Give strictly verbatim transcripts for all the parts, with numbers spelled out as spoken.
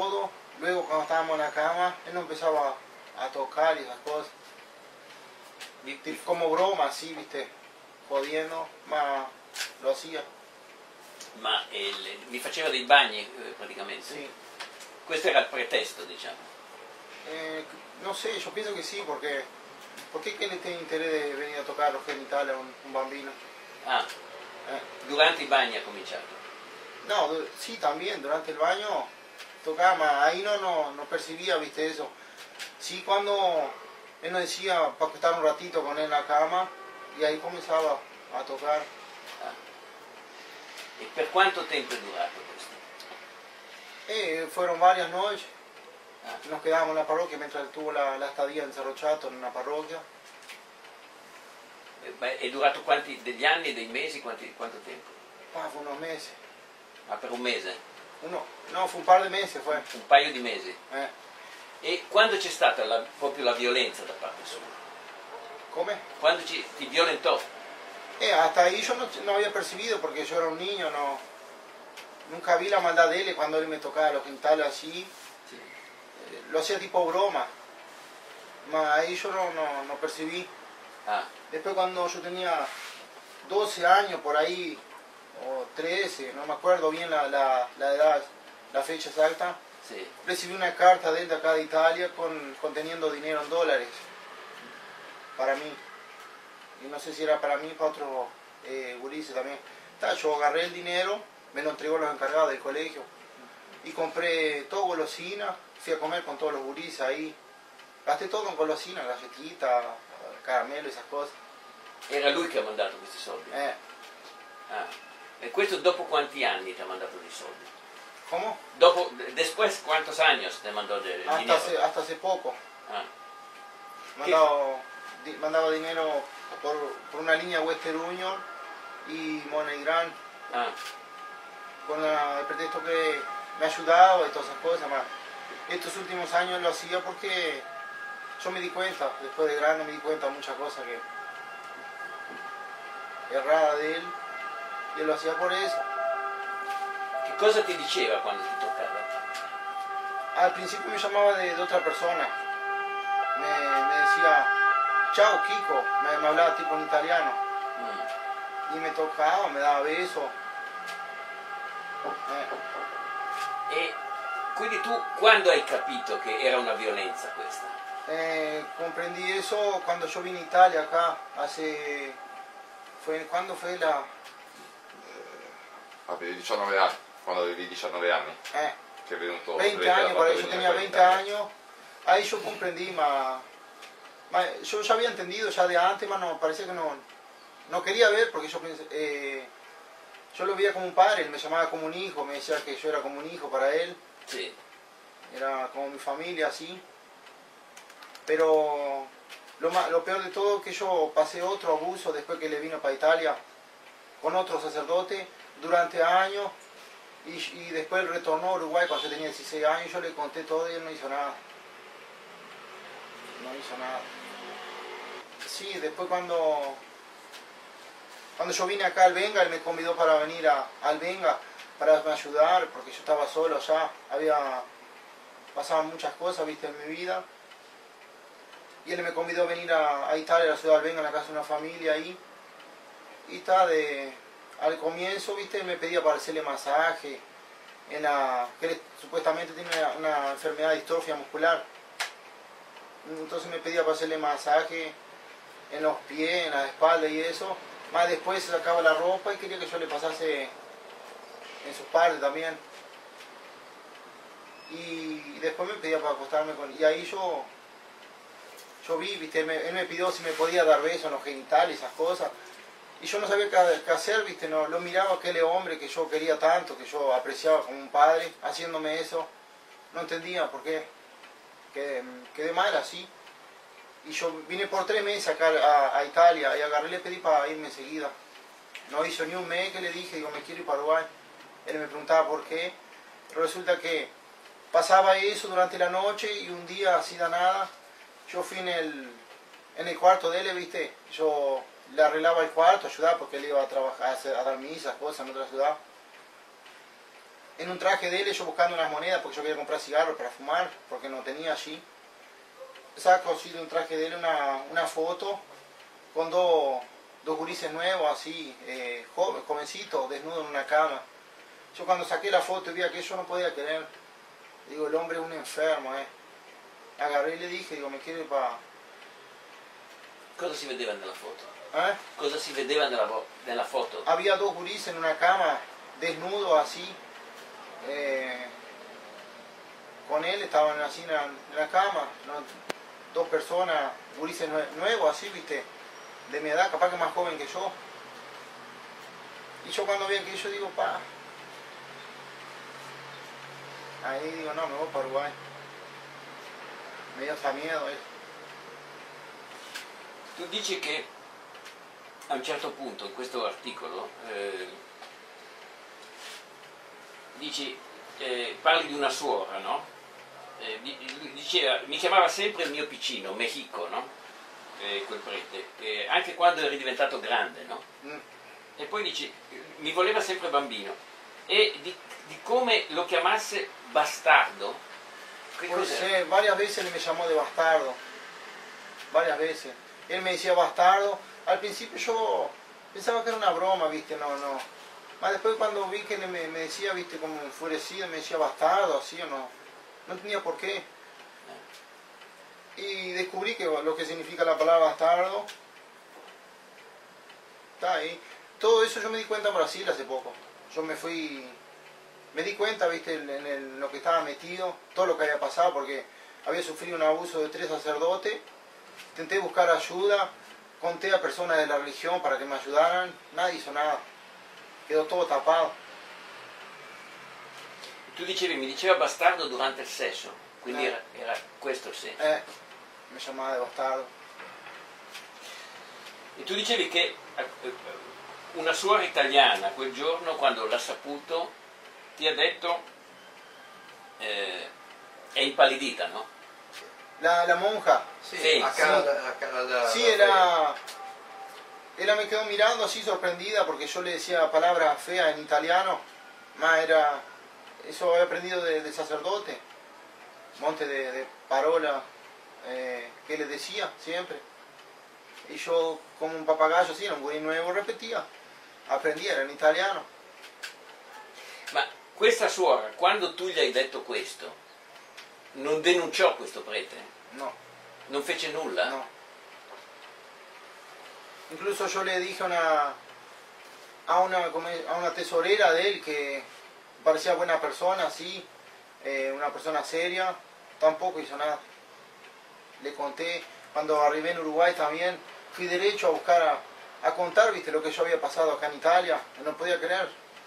todo. Luego cuando estábamos en la cama, él nos empezaba a tocar y esas cosas. Tipo, como broma, así, viste, jodiendo, ma lo hacía. Ma il, vi faceva dei bagni eh, praticamente? Sì. Questo era il pretesto, diciamo. Eh, no sé, yo pienso que sí, porque ¿por qué que le tiene interés de venir a tocar los genitales a un, un bambino? Ah, Eh. durante i bagni ha cominciato? No, sí, también, durante el baño tocaba, ma ahí no, no, no percibía, viste, eso. Sí, cuando él nos decía para estar un ratito con él en la cama, y ahí comenzaba a tocar. Ah. E per quanto tempo è durato questo? Eh, fueron varias noches. Ah. Nos quedábamos en la parroquia mientras él tuvo la, la estadía en Cerro Chato, en una parroquia. Eh, beh, è durato quanti, degli anni, dei mesi, quanti, quanto tempo? Ah, fue unos meses. Ah, per un mese? Uno, no, fue un par de meses, fue. Un paio di mesi? Eh. E quando c'è stata la, proprio la violenza da parte sua? ¿Come? Quando ci, ti violentò? Eh, hasta ahí yo no, no había percibido porque yo era un niño, no, nunca vi la maldad de él cuando él me tocaba los genitales así. Sì. Eh, lo hacía tipo broma, ma ahí yo no, no, no percibí. Ah. Después cuando yo tenía doce años por ahí, o trece, no me acuerdo bien la, la, la edad, la fecha exacta, Sì. recibí una carta de él de acá de Italia con, conteniendo dinero en dólares para mí. Y no sé si era para mí, para otro eh, gurises también. Ta, yo agarré el dinero, me lo entregó los encargados del colegio y compré todo golosina, fui a comer con todos los gurises ahí. Gasté todo con golosina, galletitas, caramelo, esas cosas. Era lui che ha mandato questi soldi? Eh, Ah. E questo dopo quanti anni ti ha mandato dei soldi? ¿Cómo? Dopo, después cuántos años te mandó de, Hasta dinero? hace, hasta hace poco. Ah. Mandaba, di, mandaba dinero por, por una línea Western Union y MoneyGram, Ah. con la- el pretexto que me ayudaba y todas esas cosas. Más. Estos últimos años lo hacía porque yo me di cuenta, después de grande me di cuenta de muchas cosas que errada de él, y él lo hacía por eso. Che cosa ti diceva quando ti toccava? Al principio me llamaba de, de otra persona, me, me decía, chao Kiko, me, me hablaba tipo en italiano, Mm. y me tocaba, me daba besos. Eh. E quindi tu quando hai capito che era una violenza questa? Eh, comprendí eso cuando yo vine a Italia acá, hace... Fue, ¿cuándo fue la...? Avevi diciannove anni, quando avevi diciannove anni, Eh, che è venuto... veinte te l'ha años, fatto por ahí, yo venire tenía qua in veinte Italia. años, ahí yo comprendí, ma, ma yo ya había entendido ya de antes, ma no, parece que no, no quería ver porque yo pensé, eh, yo lo veía como un padre, él me llamaba como un hijo, me decía que yo era como un hijo para él, Sì. era como mi familia así, pero lo, ma- lo peor de todo es que yo pasé otro abuso después que le vino para Italia con otro sacerdote durante años. Y, y después él retornó a Uruguay cuando yo tenía dieciséis años, yo le conté todo y él no hizo nada. No hizo nada. Sí, después cuando, cuando yo vine acá al Venga, él me convidó para venir a, al Venga para me ayudar, porque yo estaba solo allá, había pasado muchas cosas, viste, en mi vida. Y él me convidó a venir a, a Italia, a la ciudad del Venga, en la casa de una familia ahí. Y está de... Al comienzo, viste, me pedía para hacerle masaje, en la, que él supuestamente tiene una, una enfermedad de distrofia muscular. Entonces me pedía para hacerle masaje en los pies, en la espalda y eso. Más después se sacaba la ropa y quería que yo le pasase en sus partes también. Y después me pedía para acostarme con... Y ahí yo, yo vi, viste, él me, él me pidió si me podía dar besos en los genitales, esas cosas. Y yo no sabía qué, qué hacer, viste, no, lo miraba aquel hombre que yo quería tanto, que yo apreciaba como un padre, haciéndome eso. No entendía por qué. Quedé, quedé mal así. Y yo vine por tres meses acá a, a Italia y agarré y le pedí para irme enseguida. No hizo ni un mes que le dije, digo, me quiero ir para Uruguay. Él me preguntaba por qué. Pero resulta que pasaba eso durante la noche y un día, así de nada, yo fui en el, en el cuarto de él, viste, yo... le arreglaba el cuarto, ayudaba porque él iba a trabajar, a, hacer, a dar misas, cosas en otra ciudad. en un traje de él, yo buscando unas monedas porque yo quería comprar cigarros para fumar, porque no tenía allí. Saco así de un traje de él una, una foto con dos, dos gurises nuevos, así, eh, joven, jovencitos, desnudos en una cama. Yo cuando saqué la foto y vi aquello no podía creer. Digo, el hombre es un enfermo, eh. Agarré y le dije, digo, me quiero ir para... Cosa si vedeva nella foto? ¿Eh? Cosa si vedeva nella, vo- nella foto? Había dos gurises en una cama, desnudos así. Eh, con él estaban así en la, en la cama, ¿no? Dos personas, gurises nue- nuevos así, viste, de mi edad, capaz que más joven que yo. Y yo cuando vi aquello digo, pa, ahí digo, no, me voy para Uruguay. Me dio hasta miedo eh. Tu dici che a un certo punto in questo articolo eh, dici, eh, parli di una suora, no? Eh, di- lui diceva, mi chiamava sempre il mio piccino, Mexico, no? Eh, quel prete, eh, anche quando eri diventato grande, no? Mm. E poi dici, mi voleva sempre bambino, e di, di come lo chiamasse bastardo. Che Pues, cos'è? eh, varias veces me llamó de bastardo, varias veces. Él me decía bastardo. Al principio yo pensaba que era una broma, viste, no, no. Más después cuando vi que él me, me decía, viste, como enfurecido, me decía bastardo, así o no. No tenía por qué. Y descubrí que lo que significa la palabra bastardo está ahí. Todo eso yo me di cuenta en Brasil hace poco. Yo me fui, me di cuenta, viste, en, en el- lo que estaba metido, todo lo que había pasado, porque había sufrido un abuso de tres sacerdotes. Intenté buscar ayuda, conté a personas de la religión para que me ayudaran, nadie hizo nada. Quedó todo tapado. Tu dicevi, mi diceva bastardo durante il sesso, quindi Eh. era, era questo il senso. Eh, me llamaba de bastardo. E tu dicevi che eh, una suora italiana quel giorno, quando l'ha saputo, ti ha detto, eh, è impallidita, no? La, la monja, Sì, Sì, acá, sì. acá la- sí, la- era... Ella me quedó mirando así sorprendida porque yo le decía palabras feas en italiano. Más era... Eso había aprendido de- del sacerdote. Monte de, de parola eh, que le decía siempre. Y yo, como un papagayo así, era un gurí nuevo, repetía. Aprendía, era en italiano. Ma questa suora, quando tu gli hai detto questo, non denunciò questo prete? No, Non fece nulla? no. Incluso yo le dije a una, a una, como es, a una tesorera de él que parecía buena persona, sí, eh, una persona seria, tampoco hizo nada. Le conté, cuando arribé en Uruguay también, fui derecho a buscar, a, a contar, viste, lo que yo había pasado acá en Italia, no podía creer.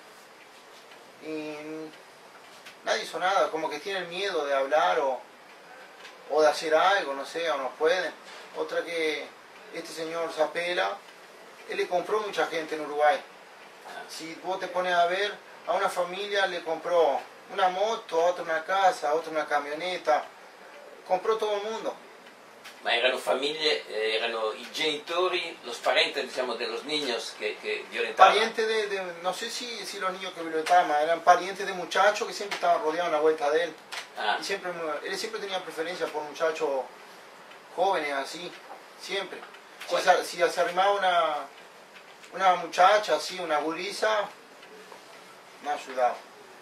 Y nadie hizo nada, como que tienen miedo de hablar o, o de hacer algo, no sé, o no pueden. Otra que este señor Zapela, él le compró mucha gente en Uruguay. Si vos te pones a ver, a una familia le compró una moto, a otra una casa, a otra una camioneta, compró todo el mundo. Ma erano famiglie, eh, erano i genitori, los parentes, diciamo, de los niños che, che violentaban. Parientes de, de- no sé si, si los niños que violentaban, eran parientes de muchachos que siempre estaban rodeados en la vuelta de él. Ah, Y siempre, él siempre tenía preferencia por muchachos jóvenes así, siempre. Si se, si se arrimaba una, una muchacha así, una gurisa, me ayudaba.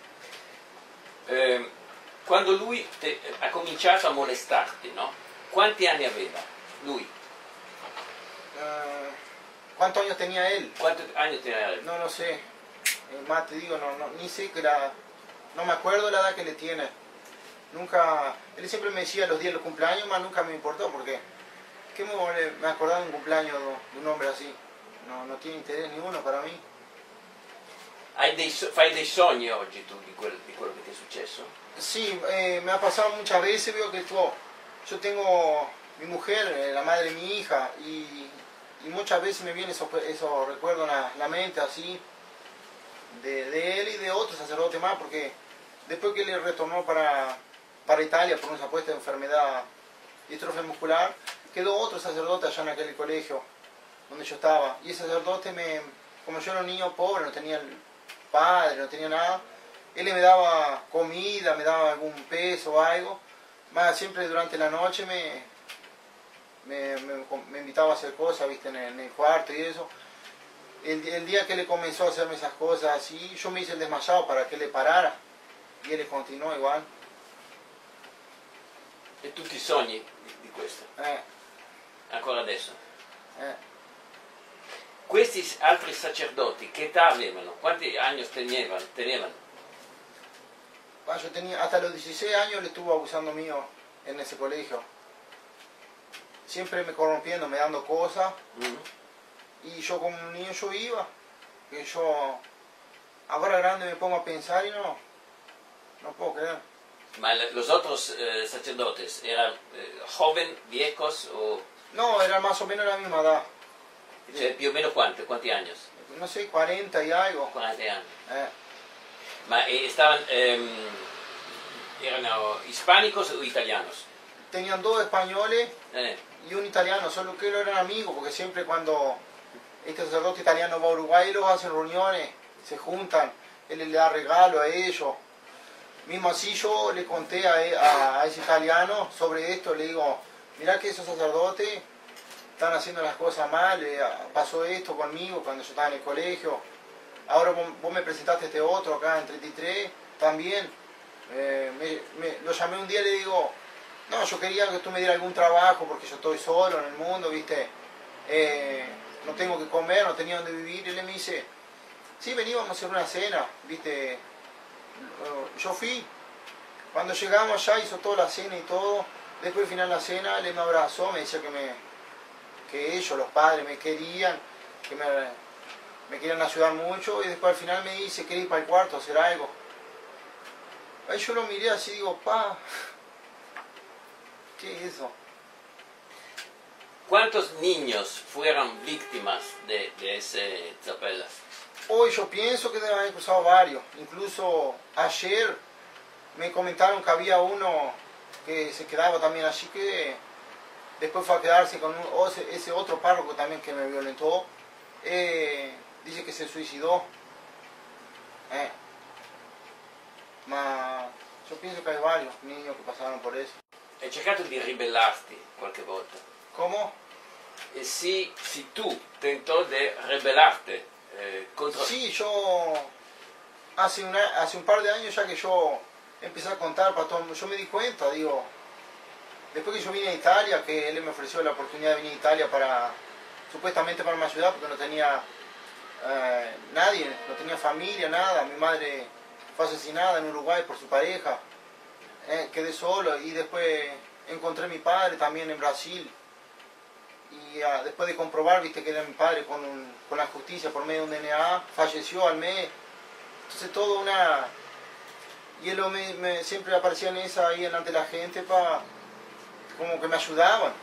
eh, quando lui te- ha cominciato a molestarti, no? Quanti anni aveva lui? Eh, ¿Cuántos años tenía él? Quanti anni teneva? No lo sé. Eh, más te digo, no, no, ni sé que la... No me acuerdo la edad que le tiene. Nunca... Él siempre me decía los días de los cumpleaños, más nunca me importó porque... ¿Qué me, vole- me acordaba de un cumpleaños de un hombre así? No, no tiene interés ninguno para mí. Hai dei so- fai dei sogni oggi tu di, quel- di quello che ti è successo? Sí, eh, me ha pasado muchas veces, veo que tú, yo tengo mi mujer, eh, la madre de mi hija, y, y muchas veces me vienen esos, esos recuerdos en la, la mente así, de, de él y de otros sacerdotes más, porque después que él retornó para, para Italia por una supuesta enfermedad distrofia muscular, quedó otro sacerdote allá en aquel colegio donde yo estaba, y ese sacerdote me, como yo era un niño pobre, no tenía el padre, no tenía nada, él me daba comida, me daba algún peso o algo, más siempre durante la noche me, me, me, me invitaba a hacer cosas, viste, en el, en el cuarto y eso. El, el día que él comenzó a hacerme esas cosas así, yo me hice el desmayado para que él le parara, y él continuó igual. E tu ti sogni di, di questo? Eh, Ancora adesso? eh. Questi altri sacerdoti che età avevano? Quanti anni tenevano? tenevano? Ah, yo tenía, hasta los dieciséis años le estuvo abusando mío en ese colegio. Siempre me corrompiendo, me dando cosas. Mm. Y yo como un niño yo iba. Que yo ahora grande me pongo a pensar y no, no puedo creer. Ma los otros eh, sacerdotes eran eh, joven, viejos o No, era más o menos la misma edad. cioè, più o meno quanti, quanti anni? No sé, cuarenta y algo. quaranta anni. Eh, Ma eh, estaban, ehm, erano hispánicos o italianos? tenían dos españoles Eh, y un italiano, solo que ellos eran amigos, porque siempre cuando este sacerdote italiano va a Uruguay, ellos hacen reuniones, se juntan, él le da regalo a ellos. Mismo así yo le conté a, a, a ese italiano sobre esto, le digo, mirá que esos sacerdotes están haciendo las cosas mal, eh, pasó esto conmigo cuando yo estaba en el colegio, ahora vos, vos me presentaste este otro acá en treinta y tres, también, eh, me, me, lo llamé un día y le digo, no, yo quería que tú me dieras algún trabajo porque yo estoy solo en el mundo, viste, eh, no tengo que comer, no tenía dónde vivir, y él me dice, sí, vení, vamos a hacer una cena, viste. Yo fui, cuando llegamos allá hizo toda la cena y todo, después al final de la cena él me abrazó, me decía que, me, que ellos, los padres, me querían, que me, me querían ayudar mucho, y después al final me dice, ¿querés ir para el cuarto a hacer algo? Ahí yo lo miré así y digo, pa, ¿qué es eso? ¿Cuántos niños fueron víctimas de, de ese Zapellas? Hoy yo pienso que deben haber cruzado varios, incluso ayer me comentaron que había uno que se quedaba también allí, que después fue a quedarse con un, o ese, ese otro párroco también que me violentó, eh, dice que se suicidó. Eh. Ma yo pienso que hay varios niños que pasaron por eso. Hai cercato di ribellarti qualche volta? ¿Cómo? E si, si tu tentò di rebellarte eh, contro... Sí, yo hace, una, hace un par de años ya que yo empecé a contar para todo el mundo, yo me di cuenta, digo, después que yo vine a Italia, que él me ofreció la oportunidad de venir a Italia para, supuestamente para mi ayudar, porque no tenía eh, nadie, no tenía familia, nada, mi madre fue asesinada en Uruguay por su pareja, eh, quedé solo y después encontré a mi padre también en Brasil. Y uh, después de comprobar, viste, que era mi padre con, un, con la justicia por medio de un D N A, falleció al mes. Entonces todo una... Y él me, me, siempre aparecía en esa ahí delante de la gente para... como que me ayudaban.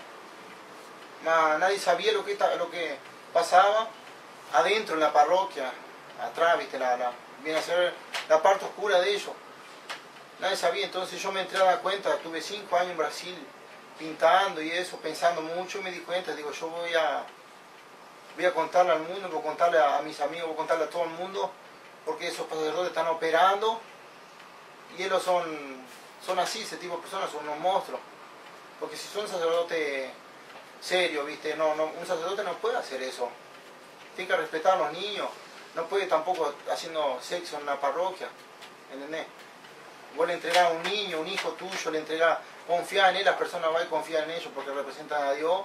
Ma, nadie sabía lo que, lo que pasaba adentro en la parroquia, atrás, viste, la, la, viene a ser la parte oscura de ellos. Nadie sabía, entonces yo me entré a dar cuenta, tuve cinco años en Brasil, pintando y eso, pensando mucho, y me di cuenta, digo, yo voy a, voy a contarle al mundo, voy a contarle a, a mis amigos, voy a contarle a todo el mundo, porque esos sacerdotes están operando, y ellos son, son así, ese tipo de personas, son unos monstruos, porque si son sacerdotes serios, viste, no, no, un sacerdote no puede hacer eso, tiene que respetar a los niños, no puede tampoco haciendo sexo en una parroquia, ¿entendés? Vos le entregás a un niño, un hijo tuyo, le entregás, confía en él, las personas van a confiar en ellos porque representan a Dios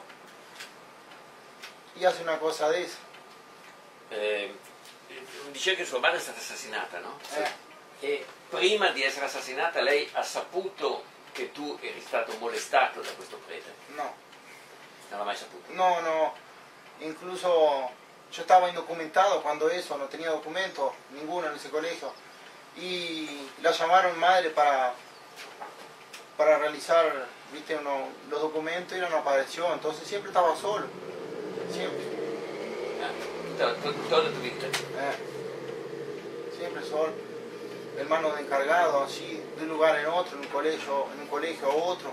y hace una cosa de esa. Eh, dice che sua madre è stata assassinata, no? Eh. E prima di essere assassinata lei ha saputo che tu eri stato molestato da questo prete? No, Non l'ha mai saputo? no, no, incluso yo estaba indocumentado cuando eso, no tenía documento, ninguno en ese colegio, y la llamaron madre para, para realizar, viste, uno, los documentos y ella no apareció, entonces siempre estaba solo, siempre, Eh, tutta, tutta, toda tu vita? eh, siempre solo, hermano de encargado, así, de un lugar en otro, en un colegio, en un colegio a otro.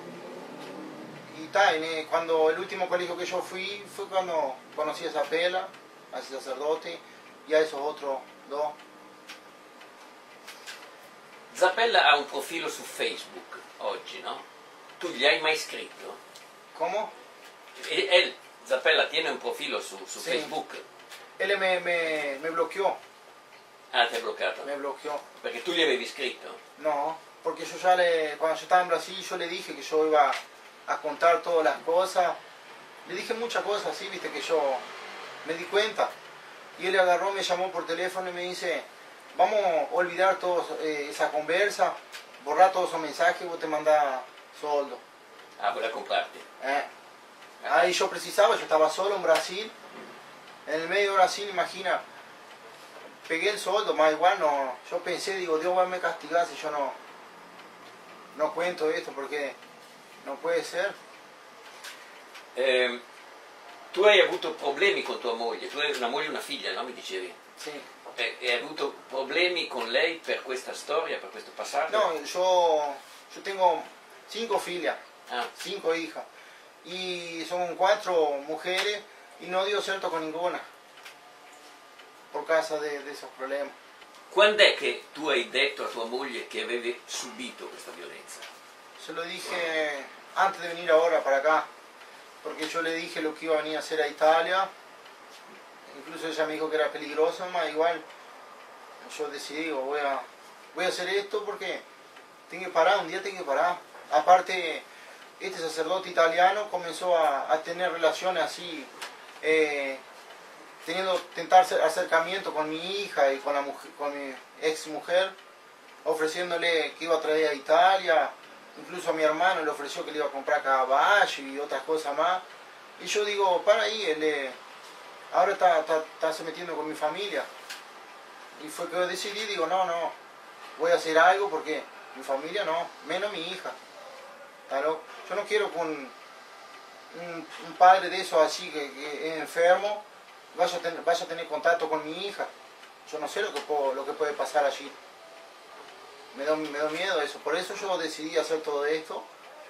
Y tal, cuando el último colegio que yo fui fue cuando conocí a esa pela, a ese sacerdote y a esos otros dos. Zappella ha un profilo su Facebook oggi, no? Tu gli hai mai scritto? ¿Cómo? E- Él, Zappella, tiene un profilo su, su Sì. Facebook. Él me, me, me bloqueó, Ah, ti ha bloccato. me bloqueó. Perché tu gli avevi scritto. No, porque yo ya le, cuando yo estaba en Brasil, yo le dije que yo iba a contar todas las cosas. Le dije muchas cosas así, viste, que yo me di cuenta. Y él agarró, me llamó por teléfono y me dice, vamos a olvidar toda eh, esa conversa, borrar todos esos mensajes y vos te mandás soldo. Ah, voleva comprarti. Eh. Ahí yo precisaba, yo estaba solo en Brasil, en el medio de Brasil, imagina, pegué el soldo, más igual no, yo pensé, digo, Dios va a me castigar si yo no, no cuento esto, porque no puede ser. Eh, tu hai avuto problemi con tua moglie, tu hai una moglie e una figlia, no? Mi dicevi. Sí. E hai avuto problemi con lei per questa storia, per questo passaggio? No, yo, yo tengo cinco filhas, Ah, cinco hijas, y son cuatro mujeres, y no dio cierto con ninguna, por causa de, de esos problemas. quando è che tu hai detto a tua moglie che avevi subito questa violenza? Se lo dije antes de venir ahora para acá, porque yo le dije lo que iba a venir a hacer a Italia, incluso ella me dijo que era peligroso, más igual yo decidí, digo, voy a, voy a hacer esto porque tengo que parar, un día tengo que parar. Aparte, este sacerdote italiano comenzó a, a tener relaciones así, eh, teniendo, tentar hacer acercamiento con mi hija y con, la mujer, con mi ex mujer, ofreciéndole que iba a traer a Italia. Incluso a mi hermano le ofreció que le iba a comprar caballo y otras cosas más. Y yo digo, para ahí, él eh, ahora está, está, está se metiendo con mi familia. Y fue que yo decidí, digo, no, no, voy a hacer algo porque mi familia no, menos mi hija. Claro, yo no quiero que un, un, un padre de eso así, que, que es enfermo, vaya a, tener, vaya a tener contacto con mi hija. Yo no sé lo que, puedo, lo que puede pasar allí. Me da, me da miedo eso, por eso yo decidí hacer todo esto.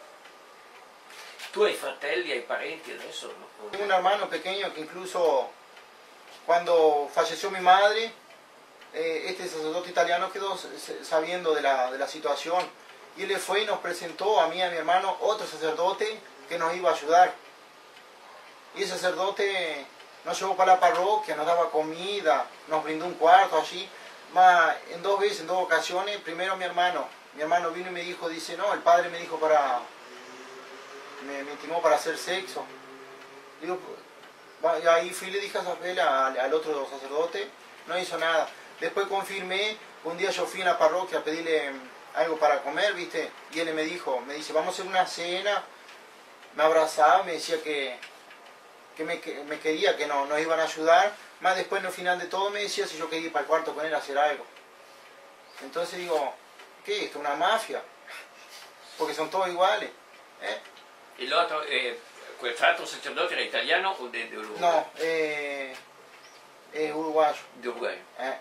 Tu hai fratelli, hai parenti adesso? No? Tengo un hermano pequeño que incluso cuando falleció mi madre, eh, este sacerdote italiano quedó sabiendo de la, de la situación. Y él le fue y nos presentó a mí y a mi hermano otro sacerdote que nos iba a ayudar. Y ese sacerdote nos llevó para la parroquia, nos daba comida, nos brindó un cuarto allí. Más, en dos veces, en dos ocasiones, primero mi hermano, mi hermano vino y me dijo, dice, no, el padre me dijo para, me, me intimó para hacer sexo. Digo, y ahí fui y le dije a Zappella, al, al otro sacerdote, no hizo nada. Después confirmé, un día yo fui a la parroquia a pedirle algo para comer, ¿viste? Y él me dijo, me dice, vamos a hacer una cena, me abrazaba, me decía que, que, me, que me quería, que no, nos iban a ayudar. Más después, en el final de todo, me decía si yo quería ir para el cuarto con él a hacer algo. Entonces digo, ¿qué es esto? ¿Una mafia? Porque son todos iguales. ¿Eh? E l'altro, eh, quell'altro sacerdote era italiano o de, de Uruguay? No, eh, es uruguayo. Di Uruguay. Eh.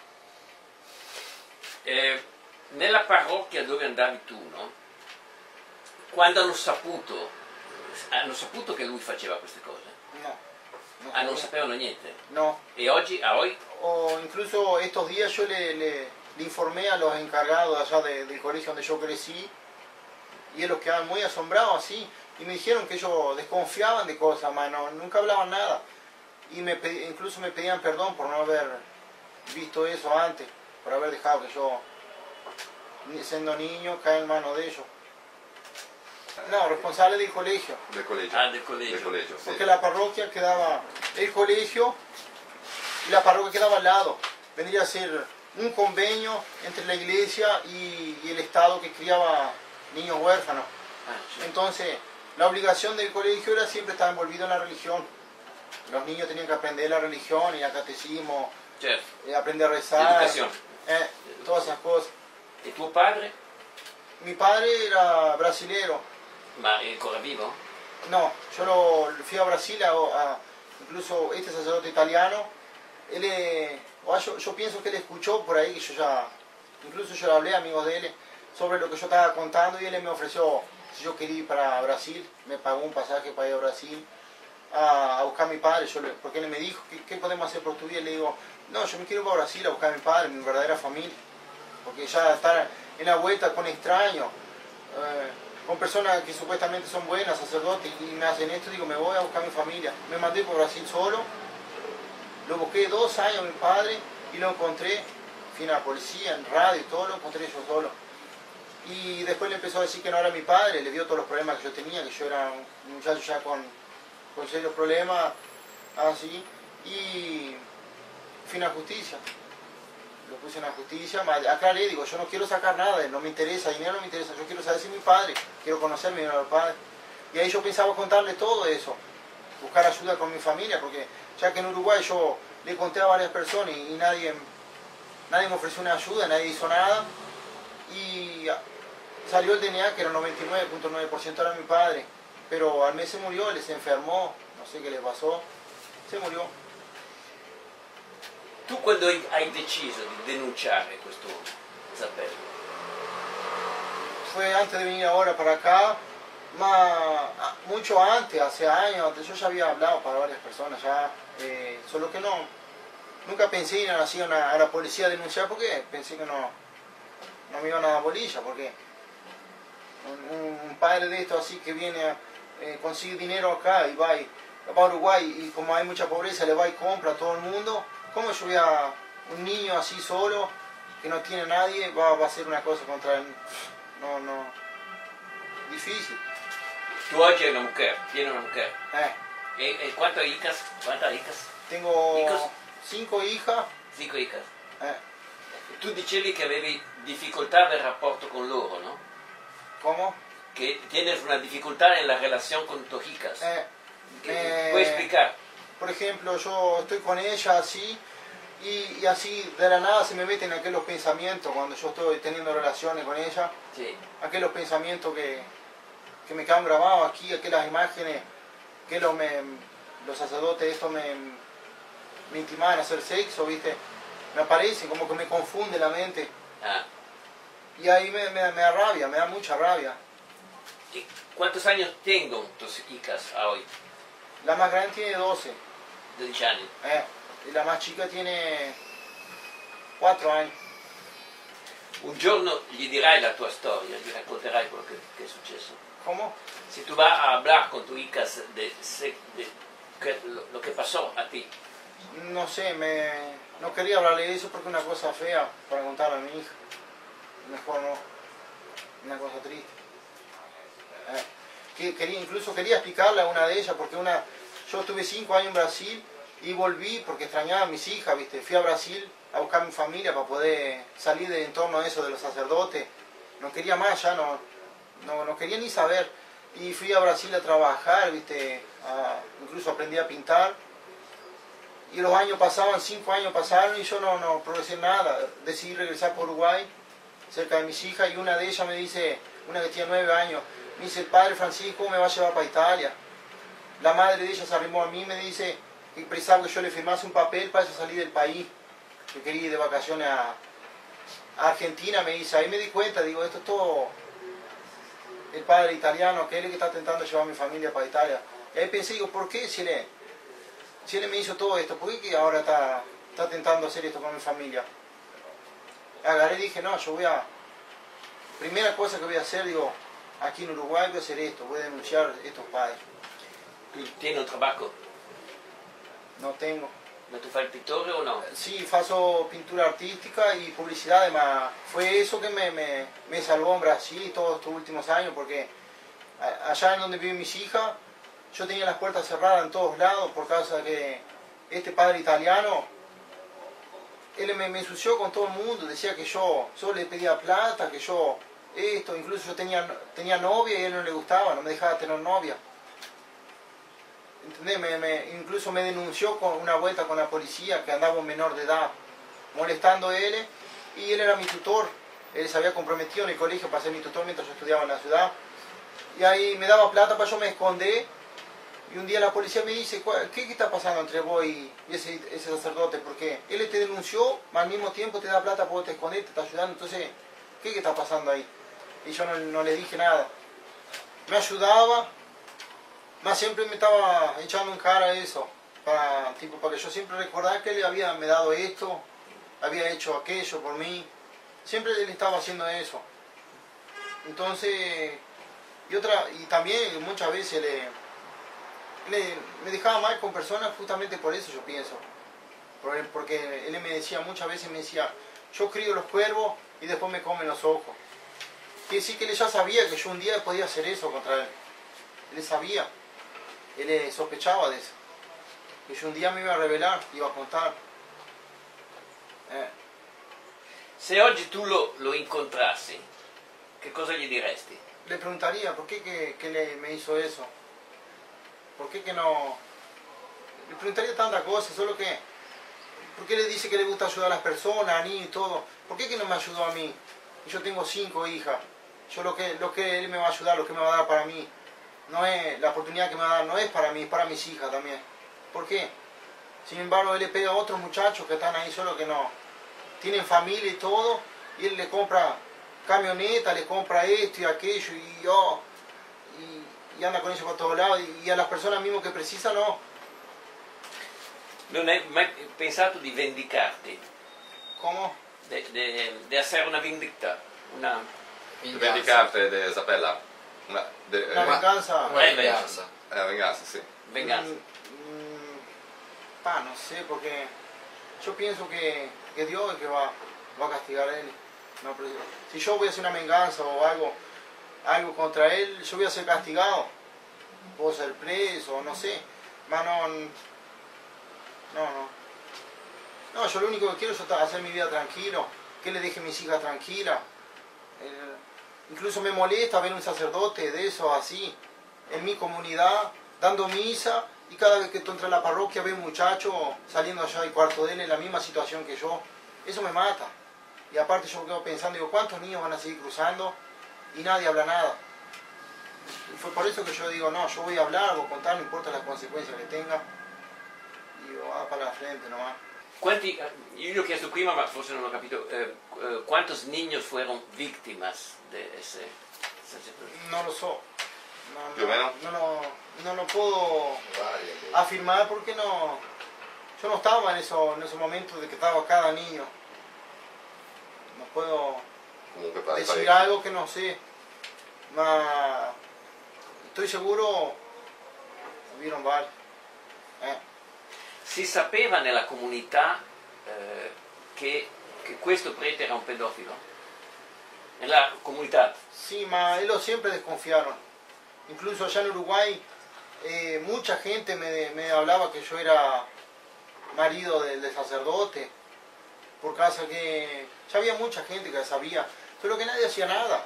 Eh, nella parrocchia dove andavi tu, no? Quando hanno saputo, hanno saputo che lui faceva queste cose? No. No, Ah, non sapevano niente? no. E oggi, a hoy? O incluso estos días yo le, le, le informé a los encargados allá de, del colegio donde yo crecí, y ellos quedaban muy asombrados así, y me dijeron que ellos desconfiaban de cosas, mano, nunca hablaban nada, y me pedí, incluso me pedían perdón por no haber visto eso antes, por haber dejado que yo, siendo niño, cae en manos de ellos. No, responsable del colegio. Del collegio. Ah, del collegio. Del collegio, sì. Porque la parroquia quedaba, el colegio y la parroquia quedaba al lado. Vendría a ser un convenio entre la iglesia y, y el Estado que criaba niños huérfanos. Ah, sì. Entonces, la obligación del colegio era siempre estar envolvido en la religión. Los niños tenían que aprender la religión y el catecismo, Certo. eh, aprender a rezar, Educación. eh, todas esas cosas. E tuo padre? Mi padre era brasilero. Ma è ancora vivo? No, yo lo, fui a Brasil, a, a- incluso este sacerdote italiano, él, eh, o yo, yo pienso que él escuchó por ahí, que yo ya, incluso yo le hablé a amigos de él sobre lo que yo estaba contando, y él me ofreció, si yo quería ir para Brasil, me pagó un pasaje para ir a Brasil, a, a buscar a mi padre, yo le- porque él me dijo, ¿qué, qué podemos hacer por tu vida? Y le digo, no, yo me quiero ir para Brasil a buscar a mi padre, mi verdadera familia, porque ya estar en la vuelta con extraños, eh, con personas que supuestamente son buenas, sacerdotes, y me hacen esto, digo, me voy a buscar a mi familia. Me mandé por Brasil solo, lo busqué dos años a mi padre y lo encontré, fui a la policía, en radio y todo, lo encontré yo solo. Y después le empezó a decir que no era mi padre, le dio todos los problemas que yo tenía, que yo era un muchacho ya con, con serios problemas, así, y fui a la justicia. Lo puse en la justicia, aclaré, digo, yo no quiero sacar nada, no me interesa, dinero no me interesa, yo quiero saber si es mi padre, quiero conocer mi padre. Y ahí yo pensaba contarle todo eso, buscar ayuda con mi familia, porque ya que en Uruguay yo le conté a varias personas y, y nadie, nadie me ofreció una ayuda, nadie hizo nada, y salió el D N A que era noventa y nueve punto nueve por ciento era mi padre, pero al mes se murió, él se enfermó, no sé qué le pasó, se murió. Tu quando hai, hai deciso di denunciare questo Zappello? Fue antes de venir ahora para acá, más, mucho antes, hace años, antes yo ya había hablado para varias personas ya, eh, solo que no, nunca pensé en ir así a, una, a la policía a denunciar porque pensé que no, no me iban a dar bolilla, porque un, un padre de esto así que viene a eh, conseguir dinero acá y va, y, va a Uruguay y como hay mucha pobreza le va y compra a todo el mundo, ¿cómo yo voy a un niño así solo, que no tiene nadie, va, va a hacer una cosa contra él? No, no, difícil. Tu oggi hai una mujer, tieni una mujer. Eh, E, e quantas hijas? ¿Cuántas hijas? tengo Hijos. cinco hijas. Cinco hijas. Eh, Tu dicevi che avevi difficoltà nel rapporto con loro, no? ¿Cómo? Che tienes una difficoltà nella relazione con tus hijas. Eh, ¿Qué- eh, ¿Puedes explicar? Por ejemplo, yo estoy con ella así y, y así de la nada se me meten aquellos pensamientos cuando yo estoy teniendo relaciones con ella, Sì. aquellos pensamientos que, que me quedan grabados aquí, aquellas imágenes que los, me, los sacerdotes esto me, me intimaban a hacer sexo, ¿viste? Me aparecen, como que me confunde la mente Ah. y ahí me, me, me da rabia, me da mucha rabia. ¿Y cuántos años tengo tus hijas a hoy? La más grande tiene doce, dodici anni. eh, y la más chica tiene cuatro años. Un giorno gli dirai la tua storia, gli racconterai quello che, che è successo. ¿Cómo? Si tu vas a hablar con tu hijas de, se- de que- lo, lo que pasó a ti, No sé, me, no quería hablarle de eso porque es una cosa fea para contarle a mi hija. Mejor no. Una cosa triste. Eh, que quería, incluso quería explicarle a una de ellas porque una, yo estuve cinco años en Brasil y volví porque extrañaba a mis hijas, ¿viste? Fui a Brasil a buscar a mi familia para poder salir del entorno de eso de los sacerdotes. No quería más ya, no, no, no quería ni saber. Y fui a Brasil a trabajar, ¿viste? A- incluso aprendí a pintar. Y los años pasaban, cinco años pasaron y yo no, no progresé en nada. Decidí regresar por Uruguay, cerca de mis hijas, y una de ellas me dice, una que tiene nueve años, me dice, el padre Francisco me va a llevar para Italia. La madre de ella se arrimó a mí y me dice que precisaba que yo le firmase un papel para ella salir del país, que quería ir de vacaciones a, a Argentina, me dice. Ahí me di cuenta, digo, esto es todo el padre italiano, que él es el que está intentando llevar a mi familia para Italia. Y ahí pensé, digo, ¿por qué si él, si él me hizo todo esto? ¿Por qué que ahora está, está tentando hacer esto con mi familia? Agarré y dije, no, yo voy a... Primera cosa que voy a hacer, digo, aquí en Uruguay voy a hacer esto, voy a denunciar a estos padres. tu tieni un trabajo, No tengo. ma tu fai il pittore o no? Sí, faço pintura artística y publicidad, además. Fue eso que me, me, me salvó en Brasil todos estos últimos años, porque a- allá en donde viven mis hijas, yo tenía las puertas cerradas en todos lados por causa de que este padre italiano, él me, me ensució con todo el mundo, decía que yo solo le pedía plata, que yo esto, incluso yo tenía, tenía novia y a él no le gustaba, no me dejaba tener novia. ¿Entendés? Me, me- incluso me denunció con una vuelta con la policía que andaba un menor de edad molestando a él, y él era mi tutor. Él se había comprometido en el colegio para ser mi tutor mientras yo estudiaba en la ciudad. Y ahí me daba plata para yo me esconder. Y un día la policía me dice, "¿Cuál- ¿qué, qué está pasando entre vos y y ese, ese sacerdote? Porque él te denunció, pero al mismo tiempo te da plata para vos te esconder, te está ayudando. Entonces, ¿qué, qué está pasando ahí?" Y yo no, no le dije nada. Me ayudaba, más siempre me estaba echando en cara eso, para, tipo, para que yo siempre recordara que él había me dado esto, había hecho aquello por mí. Siempre él estaba haciendo eso. Entonces, y otra, y también muchas veces le, le me dejaba mal con personas justamente por eso, yo pienso. Por- Porque él me decía, muchas veces me decía, yo crío los cuervos y después me comen los ojos. Quiere decir que él ya sabía que yo un día podía hacer eso contra él. Él sabía, él eh, sospechaba de eso. Que yo un día me iba a revelar, iba a contar. Eh, Se oggi tu lo, lo incontrassi, che cosa gli diresti? le preguntaría, ¿por qué que, que le, me hizo eso? ¿Por qué que no...? Le preguntaría tantas cosas, solo que... ¿Por qué le dice que le gusta ayudar a las personas, a niños y todo? ¿Por qué que no me ayudó a mí? Y yo tengo cinco hijas. Yo lo que, lo que él me va a ayudar, lo que me va a dar para mí, no es la oportunidad que me va a dar, no es para mí, es para mis hijas también. ¿Por qué? Sin embargo, él le pega a otros muchachos que están ahí solo que no tienen familia y todo, y él le compra camioneta, le compra esto y aquello, y yo, y, y anda con eso por todos lados, y, y a las personas mismas que precisan, no. Non hai mai pensato di vendicarti, ¿Cómo? di essere una vendetta, una... De vendicarte de Isabella. Una, de, La eh, venganza. Una Eh, venganza. eh, venganza, sì. venganza? Mm, mm, pa, no sé, porque yo pienso que, que Dios es el que va, va a castigar a él. No, pero si yo voy a hacer una venganza o algo, algo contra él, yo voy a ser castigado. Puedo ser preso, no sé. Más no, no, no. No, yo lo único que quiero es hacer mi vida tranquilo, que él le deje a mis hijas tranquilas. Eh, incluso me molesta ver un sacerdote de eso así, en mi comunidad, dando misa, y cada vez que tú entras a la parroquia ve un muchacho saliendo allá del cuarto de él en la misma situación que yo. Eso me mata. Y aparte yo quedo pensando, digo, ¿cuántos niños van a seguir cruzando? Y nadie habla nada. Y fue por eso que yo digo, no, yo voy a hablar, voy a contar, no importa las conseguenze che tenga. Dico, va para la frente nomás. Quanti, io gli ho chiesto prima, ma forse non ho capito, eh, eh, ¿cuántos niños fueron víctimas de ese sacerdote? No lo so. No, ¿Più o meno? no, no, no lo puedo Varie. afirmar porque no, yo no estaba en, eso, en esos momentos de que estaba cada niño. No puedo Comunque pare decir parecchio. algo que no sé, ma estoy seguro hubieron varios. Eh. Si sapeva nella comunità eh, che, che questo prete era un pedofilo? Nella comunità? Sí, ma ellos siempre desconfiaron. Incluso allá en Uruguay, eh, mucha gente me, me hablaba que yo era marido del, del sacerdote, por causa que ya había mucha gente que sabía, pero que nadie hacía nada.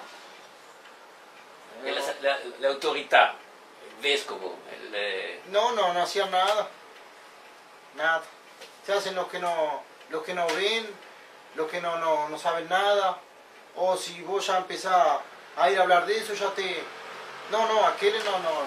E la- la- le autorità, il vescovo, il, eh, No, no, no hacían nada. Nada. Se hacen los que no, los que no ven, los que no, no, no saben nada. O si vos ya empezás a ir a hablar de eso, ya te... No, no, aquel no, no.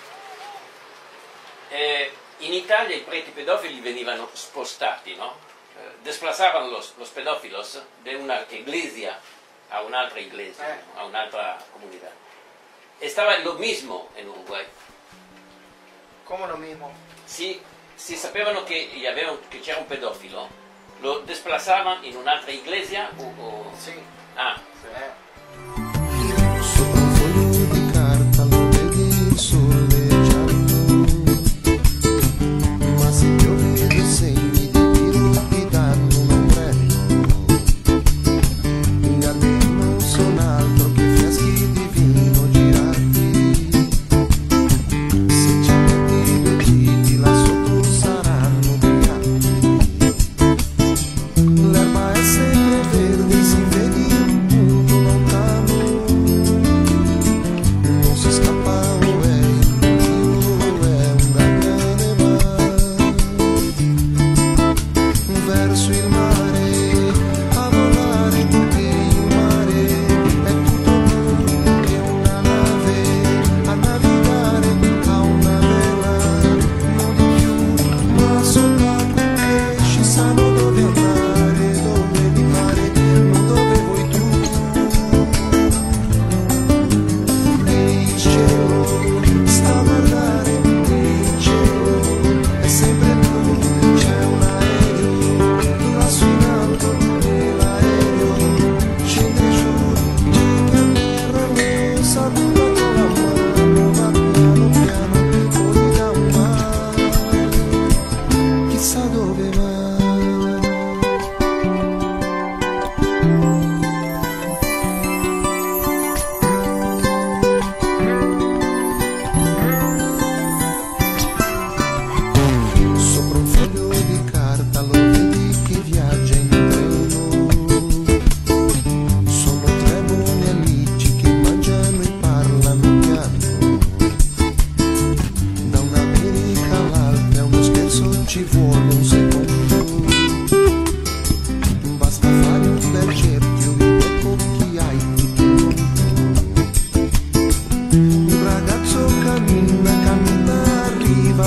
eh, in Italia i preti pedofili venivano spostati, no? Eh, desplazaban los, los pedófilos de una iglesia a un'altra iglesia, Eh. ¿no? A un'altra comunità. Estaba lo mismo en Uruguay. Como lo mismo. Si, si sapevano che, gli avevano- che c'era un pedofilo, lo desplazavano in un'altra iglesia o... o- Sí. Ah, Eh. Sopra un foglio di carta lo vedi il soleggiato, ma se piove dei segni di tiro ti danno un ombrello. Gli alberi non sono altro che fiaschi di vino girati, se ci metti due giri là sotto saranno dei gatti. L'erba è sempre verde, si vedi un punto lontano.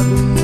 ad un